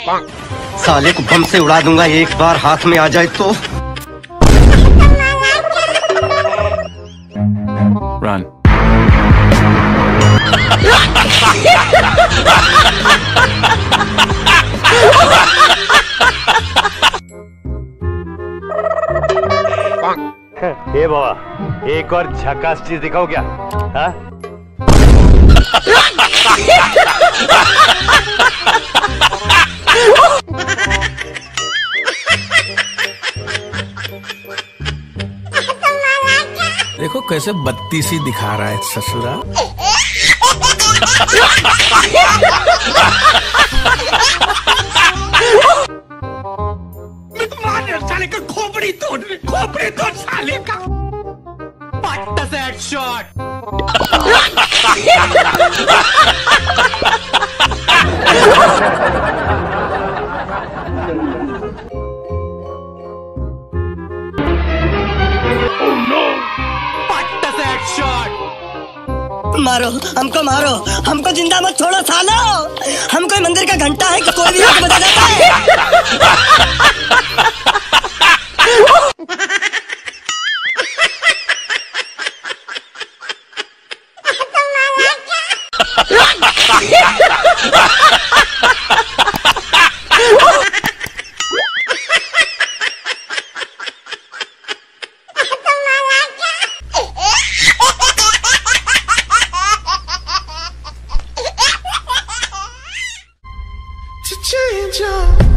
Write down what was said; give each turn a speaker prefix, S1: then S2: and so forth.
S1: साले को बम से उड़ा दूंगा एक बार हाथ में आ जाए तो।
S2: Run.
S3: ए बाबा, एक और झकास चीज दिखाओ क्या? हाँ?
S2: देखो कैसे बत्ती सी दिखा रहा है ससुरा।
S4: साले का खोपड़ी तोड़ साले का। What is that shot? Oh no! What is that shot?
S5: मारो हमको जिंदा मत छोड़ो सालो। हम कोई मंदिर का घंटा है कि कोई भी आके बजा जाता है।
S4: Change up.